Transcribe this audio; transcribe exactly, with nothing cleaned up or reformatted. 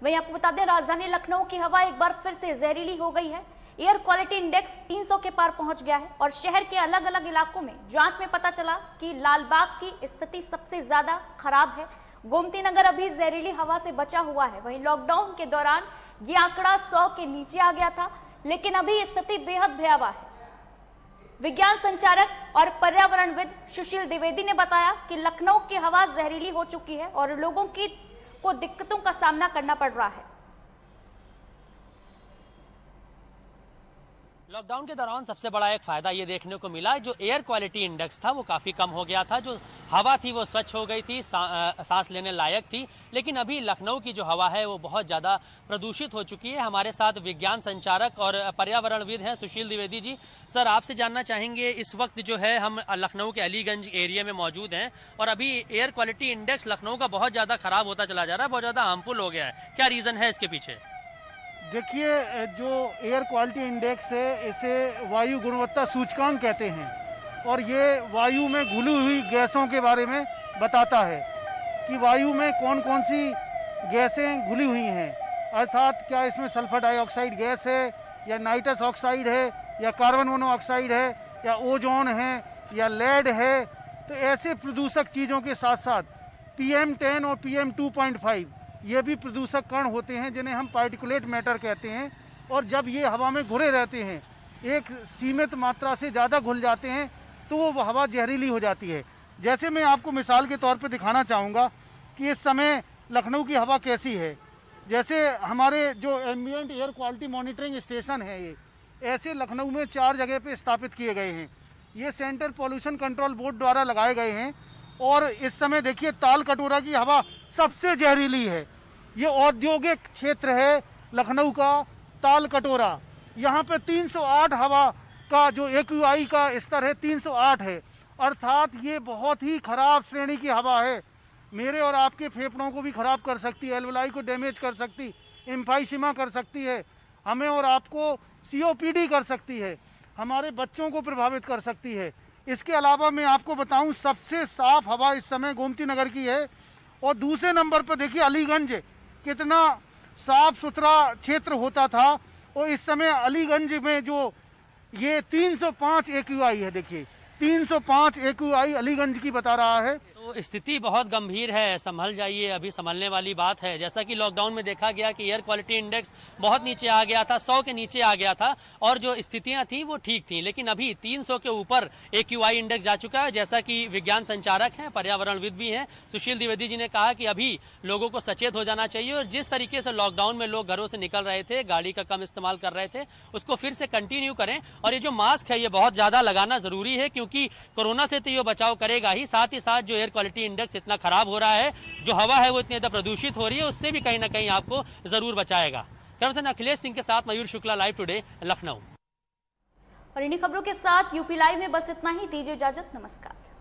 वहीं आपको बता दें, राजधानी लखनऊ की हवा एक बार फिर से जहरीली हो गई है। एयर क्वालिटी इंडेक्स तीन सौ के पार पहुंच गया है और शहर के अलग अलग इलाकों में जांच में पता चला कि लालबाग की स्थिति सबसे ज्यादा खराब है। गोमती नगर अभी जहरीली हवा से बचा हुआ है। वहीं लॉकडाउन के दौरान ये आंकड़ा सौ के नीचे आ गया था, लेकिन अभी स्थिति बेहद भयावह है। विज्ञान संचारक और पर्यावरणविद सुशील द्विवेदी ने बताया कि लखनऊ की हवा जहरीली हो चुकी है और लोगों की को दिक्कतों का सामना करना पड़ रहा है। लॉकडाउन के दौरान सबसे बड़ा एक फायदा ये देखने को मिला, जो एयर क्वालिटी इंडेक्स था वो काफ़ी कम हो गया था। जो हवा थी वो स्वच्छ हो गई थी, सा, सांस लेने लायक थी। लेकिन अभी लखनऊ की जो हवा है वो बहुत ज़्यादा प्रदूषित हो चुकी है। हमारे साथ विज्ञान संचारक और पर्यावरणविद हैं सुशील द्विवेदी जी। सर, आपसे जानना चाहेंगे, इस वक्त जो है हम लखनऊ के अलीगंज एरिया में मौजूद हैं और अभी एयर क्वालिटी इंडेक्स लखनऊ का बहुत ज़्यादा खराब होता चला जा रहा है, बहुत ज़्यादा हार्मफुल हो गया है। क्या रीज़न है इसके पीछे? देखिए, जो एयर क्वालिटी इंडेक्स है इसे वायु गुणवत्ता सूचकांक कहते हैं और ये वायु में घुली हुई गैसों के बारे में बताता है कि वायु में कौन कौन सी गैसें घुली हुई हैं, अर्थात क्या इसमें सल्फर डाइऑक्साइड गैस है या नाइट्रस ऑक्साइड है या कार्बन मोनोऑक्साइड है या ओजोन है या लेड है। तो ऐसे प्रदूषक चीज़ों के साथ साथ पी एम टेन और P M two point five ये भी प्रदूषक कण होते हैं जिन्हें हम पार्टिकुलेट मैटर कहते हैं। और जब ये हवा में घुले रहते हैं, एक सीमित मात्रा से ज़्यादा घुल जाते हैं तो वो हवा जहरीली हो जाती है। जैसे मैं आपको मिसाल के तौर पर दिखाना चाहूँगा कि इस समय लखनऊ की हवा कैसी है। जैसे हमारे जो ambient air quality monitoring station है, ये ऐसे लखनऊ में चार जगह पे स्थापित किए गए हैं। ये सेंट्रल पॉल्यूशन कंट्रोल बोर्ड द्वारा लगाए गए हैं और इस समय देखिए ताल कटोरा की हवा सबसे जहरीली है। ये औद्योगिक क्षेत्र है लखनऊ का ताल कटोरा। यहाँ पे तीन सौ आठ हवा का जो एक्यूआई का स्तर है तीन सौ आठ है, अर्थात ये बहुत ही खराब श्रेणी की हवा है। मेरे और आपके फेफड़ों को भी खराब कर सकती है, एल्वलाई को डैमेज कर सकती, एम्फाइसीमा कर सकती है, हमें और आपको सीओपीडी कर सकती है, हमारे बच्चों को प्रभावित कर सकती है। इसके अलावा मैं आपको बताऊं, सबसे साफ हवा इस समय गोमती नगर की है और दूसरे नंबर पर देखिए अलीगंज कितना साफ सुथरा क्षेत्र होता था और इस समय अलीगंज में जो ये तीन सौ पाँच एक्यूआई है, देखिए तीन सौ पाँच एक्यूआई अलीगंज की बता रहा है। तो स्थिति बहुत गंभीर है, संभल जाइए, अभी संभलने वाली बात है। जैसा कि लॉकडाउन में देखा गया कि एयर क्वालिटी इंडेक्स बहुत नीचे आ गया था, सौ के नीचे आ गया था और जो स्थितियां थी वो ठीक थी, लेकिन अभी तीन सौ के ऊपर एक्यूआई इंडेक्स जा चुका है। जैसा कि विज्ञान संचारक हैं, पर्यावरणविद भी हैं, सुशील द्विवेदी जी ने कहा कि अभी लोगों को सचेत हो जाना चाहिए और जिस तरीके से लॉकडाउन में लोग घरों से निकल रहे थे, गाड़ी का कम इस्तेमाल कर रहे थे, उसको फिर से कंटिन्यू करें। और ये जो मास्क है ये बहुत ज़्यादा लगाना ज़रूरी है, क्योंकि कोरोना से तो ये बचाव करेगा ही, साथ ही साथ जो एयर क्वालिटी इंडेक्स इतना खराब हो रहा है, जो हवा है वो इतनी ज़्यादा प्रदूषित हो रही है, उससे भी कहीं ना कहीं आपको जरूर बचाएगा। कैमरामैन अखिलेश सिंह के साथ मयूर शुक्ला, लाइव टुडे, लखनऊ। और इन्हीं खबरों के साथ यूपी लाइव में बस इतना ही। दीजिए इजाजत, नमस्कार।